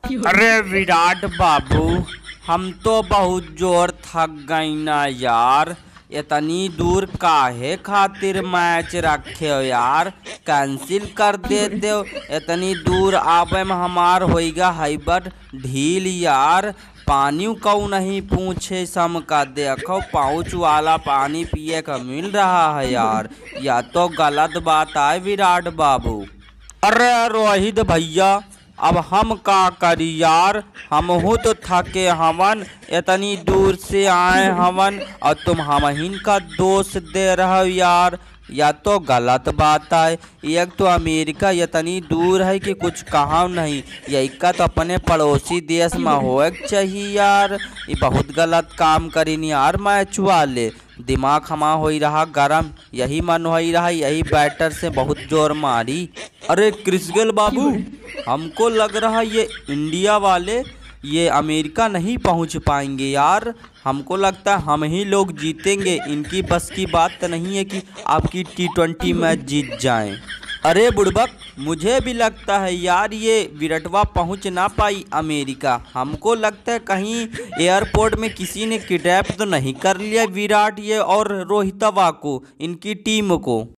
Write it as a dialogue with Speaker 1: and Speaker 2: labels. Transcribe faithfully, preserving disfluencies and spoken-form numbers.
Speaker 1: अरे विराट बाबू, हम तो बहुत जोर थक गई ना यार। इतनी दूर काहे खातिर मैच रखे हो यार, कैंसिल कर देते हो। इतनी दूर आवे में हमार होइगा हैबर ढील यार। पानी कऊ नहीं पूछे सम का, देखो पाउच वाला पानी पिए का मिल रहा है यार। या तो गलत बात है विराट बाबू। अरे रोहित भैया, अब हम का करी यार, हम हो तो थके हमन, इतनी दूर से आए हमन और तुम हमहिन का दोष दे रहे हो यार। या तो गलत बात है। एक तो अमेरिका इतनी दूर है कि कुछ कहा नहीं, यही का तो अपने पड़ोसी देश में हो चाहिए यार। ये बहुत गलत काम करीन यार। मैच वाले दिमाग हमा हो रहा गरम, यही मन हो रहा, यही बैटर से बहुत जोर मारी। अरे क्रिसगेल बाबू, हमको लग रहा ये इंडिया वाले ये अमेरिका नहीं पहुंच पाएंगे यार। हमको लगता है हम ही लोग जीतेंगे। इनकी बस की बात तो नहीं है कि आपकी टी ट्वेंटी मैच जीत जाएं। अरे बुड़बक, मुझे भी लगता है यार ये विराटवा पहुंच ना पाई अमेरिका। हमको लगता है कहीं एयरपोर्ट में किसी ने किडनैप तो नहीं कर लिया विराट ये और रोहितवा को, इनकी टीम को।